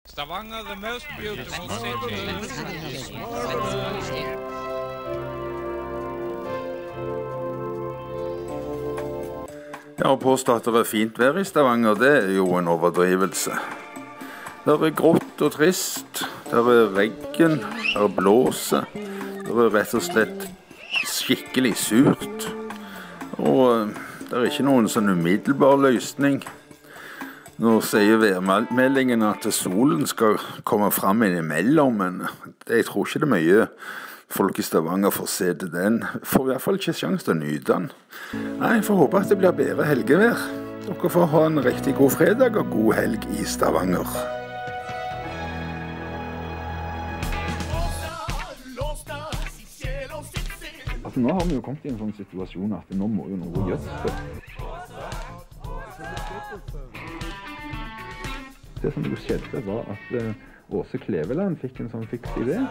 Stavanger, the most beautiful city. Ja, å påstå at det fint vær i Stavanger, det jo en overdrivelse. Det grått og trist, det regn, det blåser, det rett og slett skikkelig surt. Og det ikke noen sånn umiddelbar løsning. Nå sier værmeldingen at solen skal komme frem innimellom, men jeg tror ikke det mye folk i Stavanger får se til den. Får i hvert fall ikke sjanse til å nyte den. Nei, jeg får håpe at det blir bedre helgevær. Dere får ha en riktig god fredag og god helg i Stavanger. Altså, nå har vi jo kommet i en sånn situasjon at nå må jo noe gjøres. Det som jo skjedde var at Åse Kleveland fikk en sånn fiks idé.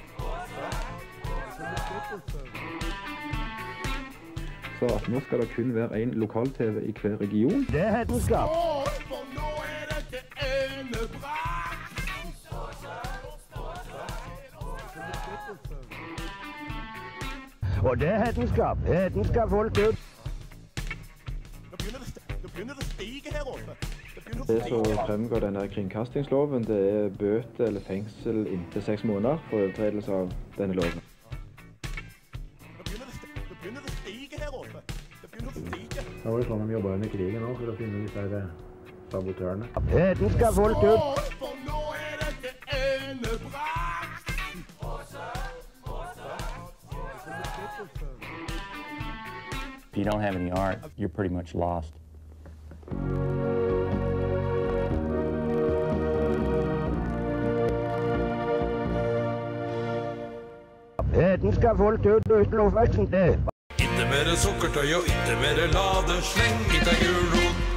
Så at nå skal det kun være en lokal-TV i hver region. Det er hedenskap. Og det er hedenskap. Hedenskap folk ut. Nå begynner det å stige her oppe. Det som fremgår denne kringkastingsloven, det er bøte eller fengsel inntil 6 måneder for overtredelse av denne loven. Nå begynner det å stige her oppe. Det begynner å stige. Det var jo sånn de jobbet under krigen også, for å finne disse sabotørene. Hedenskap folk ut. For nå er dette endebrakt. If you don't have any art, you're pretty much lost. Hedenskap folk ut uten oppveksten det. Ikke mere sukkertøy og ikke mere ladesleng. Ikke gulrot